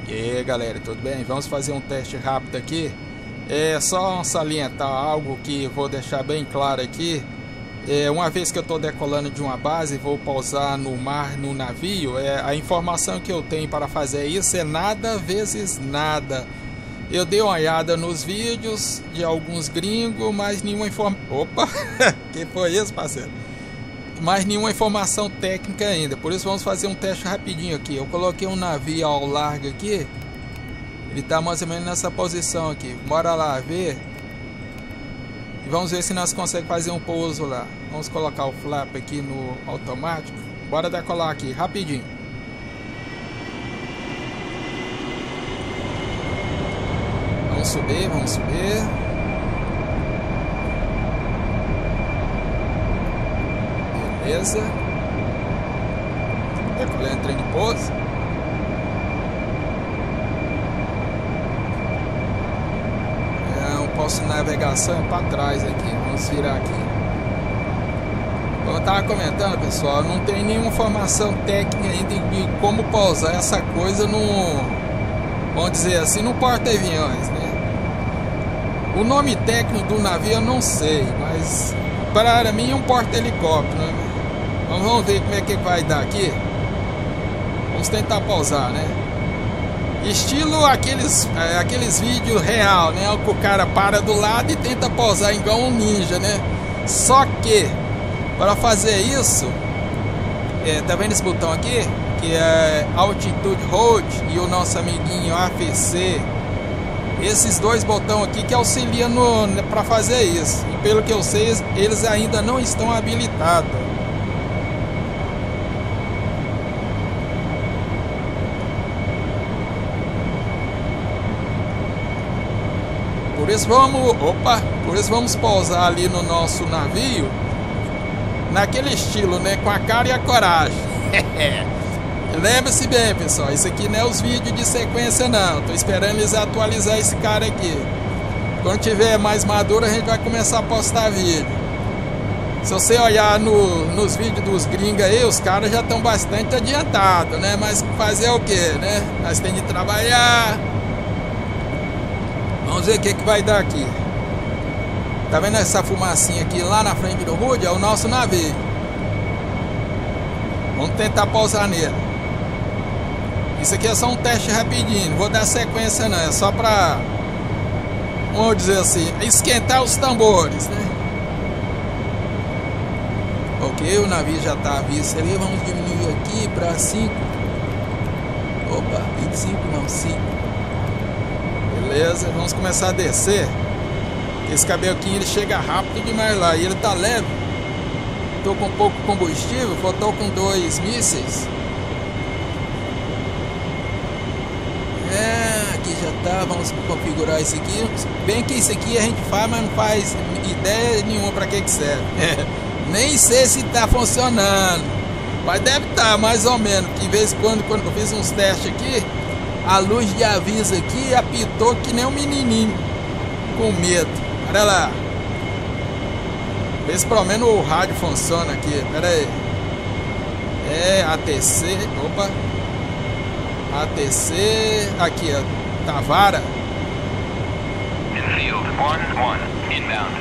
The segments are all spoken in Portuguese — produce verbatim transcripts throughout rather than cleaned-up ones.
E aí galera, tudo bem? Vamos fazer um teste rápido aqui. É só salientar algo que vou deixar bem claro aqui. É, uma vez que eu estou decolando de uma base, vou pousar no mar, no navio, é, a informação que eu tenho para fazer isso é nada vezes nada. Eu dei uma olhada nos vídeos de alguns gringos, mas nenhuma informação... Opa! Que foi isso, parceiro? Mas nenhuma informação técnica ainda. Por isso vamos fazer um teste rapidinho aqui. Eu coloquei um navio ao largo aqui. Ele está mais ou menos nessa posição aqui. Bora lá ver. E vamos ver se nós conseguimos fazer um pouso lá. Vamos colocar o flap aqui no automático. Bora decolar aqui, rapidinho. Vamos subir, vamos subir. Beleza. Decolando trem de pouso. É, o posto de navegação é para trás aqui. Vamos virar aqui. Como eu estava comentando, pessoal, não tem nenhuma informação técnica ainda de como pousar essa coisa no, vamos dizer assim, no porta-aviões, né? O nome técnico do navio eu não sei, mas para mim é um porta-helicóptero, né? Então vamos ver como é que vai dar aqui. Vamos tentar pausar, né? Estilo aqueles, é, aqueles vídeos real, né? O cara para do lado e tenta pausar igual um ninja, né? Só que para fazer isso, é, tá vendo esse botão aqui? Que é Altitude Hold e o nosso amiguinho A F C. Esses dois botões aqui que auxiliam para fazer isso. E pelo que eu sei, eles ainda não estão habilitados. Por isso vamos, opa, por isso vamos pousar ali no nosso navio naquele estilo, né, com a cara e a coragem. Lembre-se bem, pessoal, isso aqui não é os vídeos de sequência não. Tô esperando eles atualizar esse cara aqui. Quando tiver mais maduro a gente vai começar a postar vídeo. Se você olhar no, nos vídeos dos gringos aí, os caras já estão bastante adiantados, né? Mas fazer o que, né? Nós temos de trabalhar. Vamos ver o que, que vai dar aqui. Tá vendo essa fumacinha aqui lá na frente do H U D? É o nosso navio. Vamos tentar pousar nele. Isso aqui é só um teste rapidinho. Não vou dar sequência não. É só pra, vamos dizer assim, esquentar os tambores, né? Ok, o navio já tá à vista ali. Vamos diminuir aqui pra cinco. Opa, vinte e cinco não, cinco. Beleza, vamos começar a descer. Esse cabelquinho ele chega rápido demais lá. E ele tá leve. Tô com pouco combustível. Faltou com dois mísseis. É, aqui já tá. Vamos configurar isso aqui. Bem que isso aqui a gente faz, mas não faz ideia nenhuma pra que que serve. Nem sei se tá funcionando. Mas deve estar, tá, mais ou menos. Que de vez em quando, quando eu fiz uns testes aqui, a luz de aviso aqui apitou que nem um menininho com medo. Olha lá. Vê se pelo menos o rádio funciona aqui. Pera aí. É A T C. Opa. A T C. Aqui, ó. Tavara. Infield one one inbound.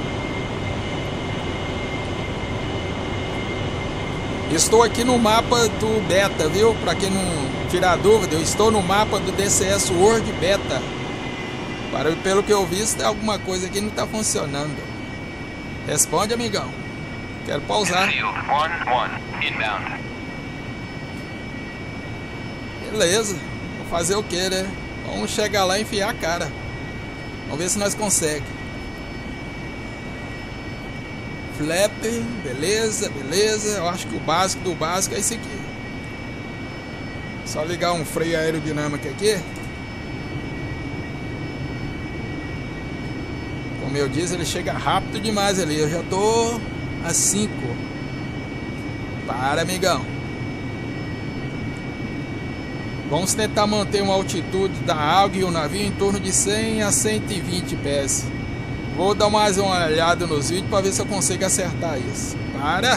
Estou aqui no mapa do Beta, viu? Para quem não tirar dúvida, eu estou no mapa do D C S World Beta. Para, pelo que eu vi, tem alguma coisa aqui que não está funcionando. Responde, amigão. Quero pausar. Infield one one inbound. Beleza. Vou fazer o que, né? Vamos chegar lá e enfiar a cara. Vamos ver se nós conseguimos. Flap, beleza, beleza. Eu acho que o básico do básico é esse aqui. Só ligar um freio aerodinâmico aqui. Como eu disse, ele chega rápido demais ali. Eu já tô a cinco. Para, amigão. Vamos tentar manter uma altitude da água e o navio em torno de cem a cento e vinte pés. Vou dar mais uma olhada nos vídeos para ver se eu consigo acertar isso. Para!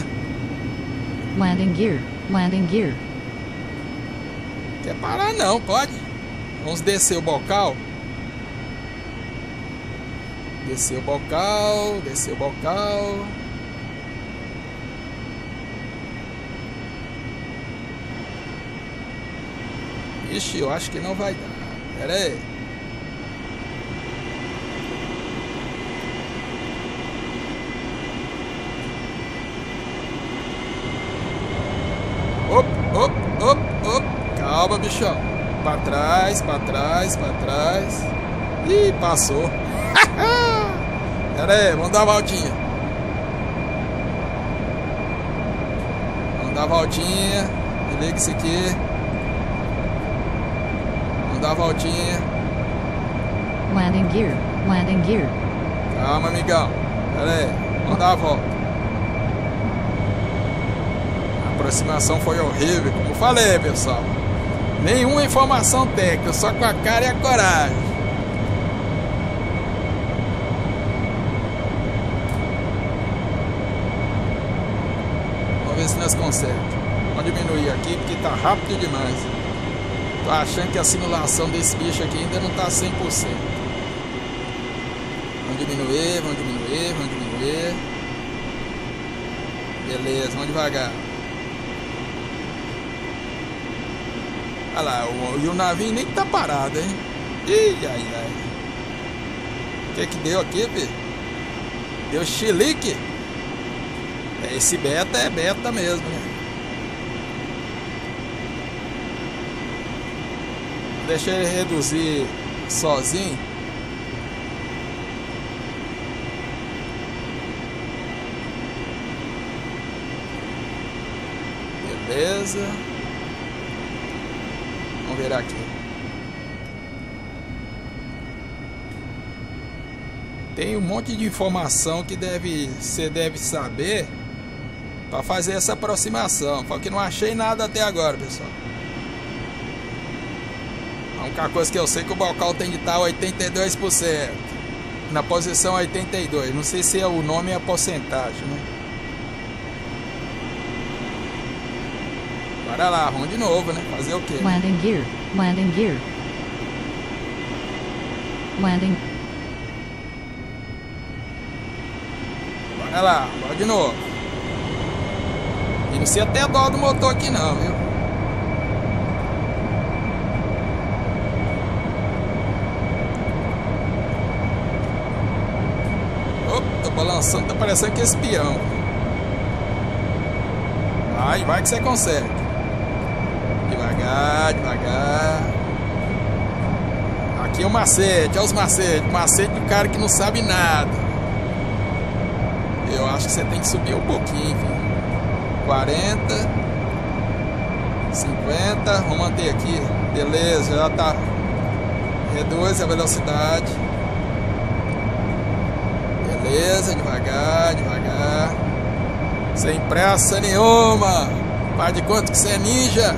Landing gear. Landing gear. Quer parar não, pode. Vamos descer o bocal. Descer o bocal, descer o bocal. Ixi, eu acho que não vai dar. Pera aí. Op, op, op, op. Calma, bichão. Pra trás, pra trás, pra trás. Ih, passou. Pera aí, vamos dar a voltinha. Vamos dar a voltinha. Liga isso aqui. Vamos dar a voltinha. Landing gear. Landing gear. Calma, amigão. Pera aí, vamos dar a volta. A aproximação foi horrível, como falei, pessoal. Nenhuma informação técnica, só com a cara e a coragem. Vamos ver se nós conseguimos. Vamos diminuir aqui porque tá rápido demais. Tô achando que a simulação desse bicho aqui ainda não tá cem por cento. Vamos diminuir, vamos diminuir, vamos diminuir. Beleza, vamos devagar. Olha lá, o, e o navio nem tá parado, hein? Ih, ai, ai. O que que deu aqui, filho? Deu chilique. Esse beta é beta mesmo, né? Deixa ele reduzir sozinho. Beleza. Vamos ver aqui. Tem um monte de informação que deve, você deve saber para fazer essa aproximação. Porque não achei nada até agora, pessoal. A única coisa que eu sei é que o bocal tem de estar oitenta e dois por cento. Na posição oitenta e dois. Não sei se é o nome é a porcentagem, né? Bora lá, vamos de novo, né? Fazer o quê? Landing gear. Landing gear. Landing. Bora lá, bora de novo. E não sei até dó do motor aqui não, viu? Opa, tô balançando, tá parecendo que é espião. Vai, vai que você consegue. Devagar, devagar. Aqui é o macete, olha os macetes. Macete do cara que não sabe nada. Eu acho que você tem que subir um pouquinho, filho. quarenta, cinquenta, vamos manter aqui. Beleza, já tá. Reduz a velocidade. Beleza, devagar, devagar. Sem pressa nenhuma. Faz de conta que você é ninja.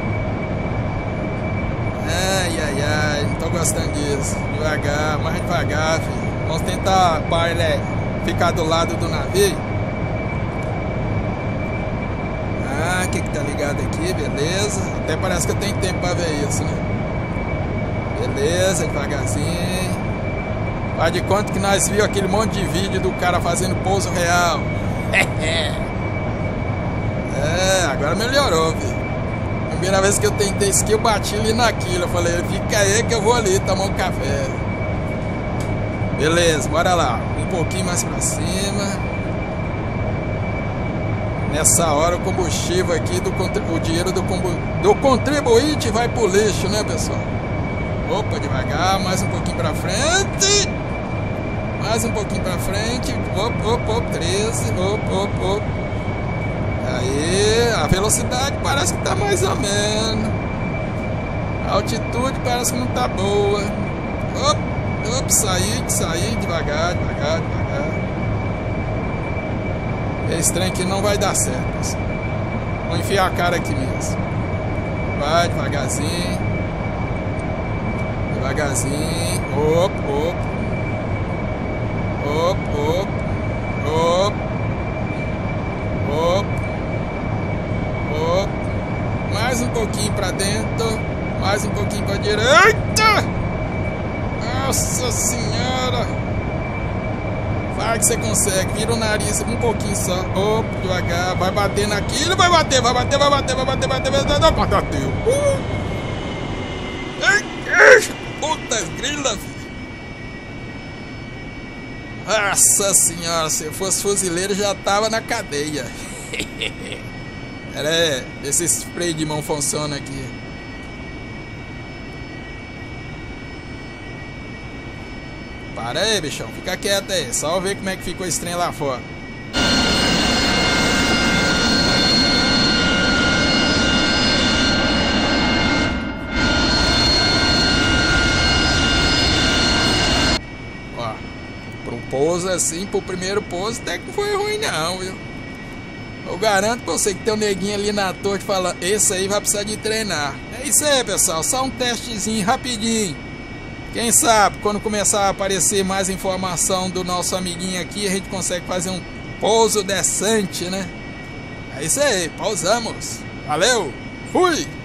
Ai, ai, ai, não tô gostando disso. Devagar, mais devagar, filho. Vamos tentar para ele ficar do lado do navio. Ah, o que que tá ligado aqui, beleza. Até parece que eu tenho tempo pra ver isso, né? Beleza, devagarzinho. Faz de conta que nós vimos aquele monte de vídeo do cara fazendo pouso real. É, agora melhorou, filho. Primeira vez que eu tentei isso aqui, eu bati ali naquilo. Eu falei, fica aí que eu vou ali tomar um café. Beleza, bora lá. Um pouquinho mais pra cima. Nessa hora o combustível aqui, do, o dinheiro do, do contribuinte vai pro lixo, né, pessoal? Opa, devagar, mais um pouquinho pra frente. Mais um pouquinho pra frente. Opa, opa, opa, treze. Opa, opa, opa. Aí, a velocidade parece que tá mais ou menos. A altitude parece que não tá boa. Opa, opa, sair, sair, devagar, devagar, devagar. Esse trem aqui não vai dar certo, pessoal. Vou enfiar a cara aqui mesmo. Vai, devagarzinho. Devagarzinho. Opa, opa. Opa, opa. Opa. Opa. Opa. Mais um pouquinho pra dentro. Mais um pouquinho pra direita. Nossa senhora! Vai que você consegue, vira o nariz um pouquinho só. Opa, devagar, vai bater naquilo, vai bater, vai bater, vai bater, vai bater, vai bater, vai bater, vai bater, bateu. Uh! Puta grila, filho. Nossa senhora, se eu fosse fuzileiro já tava na cadeia. Pera aí, vê se esse spray de mão funciona aqui. Para aí, bichão, fica quieto aí, só ver como é que ficou esse trem lá fora. Ó, para um pouso assim, pro primeiro pouso até que não foi ruim não, viu? Eu garanto pra você que tem um neguinho ali na torre falando, esse aí vai precisar de treinar. É isso aí, pessoal, só um testezinho rapidinho. Quem sabe, quando começar a aparecer mais informação do nosso amiguinho aqui, a gente consegue fazer um pouso decente, né? É isso aí, pausamos. Valeu, fui!